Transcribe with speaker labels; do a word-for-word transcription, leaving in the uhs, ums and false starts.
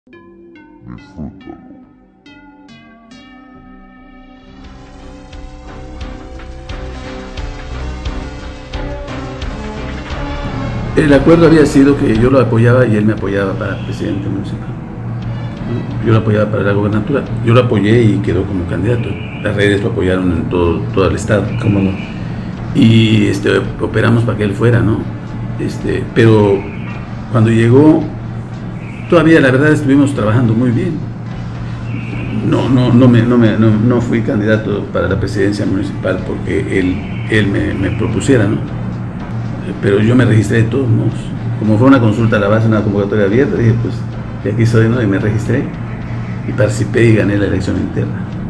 Speaker 1: Disfrútalo.
Speaker 2: El acuerdo había sido que yo lo apoyaba y él me apoyaba para presidente municipal. Yo lo apoyaba para la gobernatura. Yo lo apoyé y quedó como candidato. Las redes lo apoyaron en todo, todo el estado.
Speaker 3: ¿Cómo no?
Speaker 2: Y este, operamos para que él fuera, ¿no? Este, pero cuando llegó, todavía la verdad estuvimos trabajando muy bien. No, no, no, me, no, me, no, no fui candidato para la presidencia municipal porque él, él me, me propusiera, ¿no? Pero yo me registré de todos modos. Como fue una consulta a la base, una convocatoria abierta, dije, pues, y aquí soy, ¿no? Y me registré y participé y gané la elección interna.